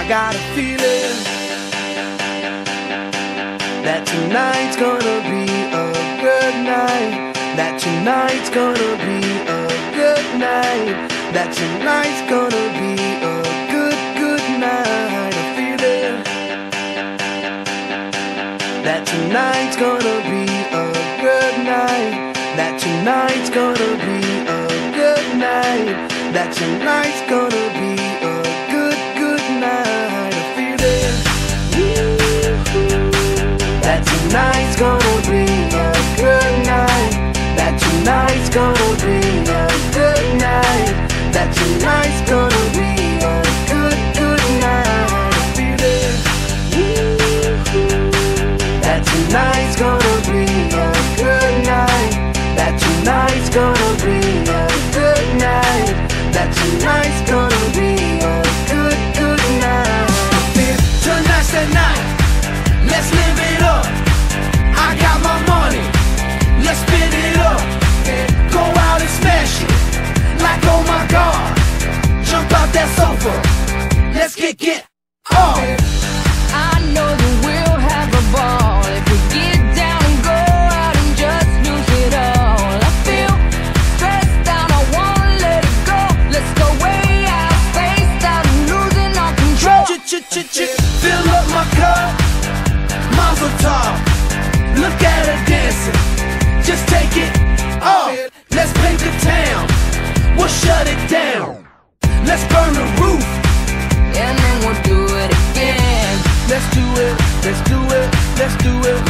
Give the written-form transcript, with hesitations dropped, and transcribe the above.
got a feeling that tonight's gonna be a good night. That tonight's gonna be a good night. That tonight's gonna be a good, good night. A feeling that tonight's gonna be a good night. That tonight's gonna be a good night. That tonight's gonna be a good, good night. A feeling that tonight's gonna be a good night. That tonight's gonna be a good night. That tonight's gonna be a good, good night. A feeling that tonight's gonna be a good night. That tonight's gonna be a good night. That tonight's gonna be a good, good night. Tonight's the night, let's live it up. I got my money, let's spin it up. Go out and smash it, like oh my God. Jump out that sofa, let's get on. I know that we'll have a ball if we get down and go out and just lose it all. I feel stressed out, I wanna let it go. Let's go way out, spaced out and losing all control. Fill up my cup, Mazel tov. Look at her dancing, just take it off. Let's paint the town, we'll shut it down. Let's burn the roof, And then we'll do it again. let's do it, let's do it, let's do it.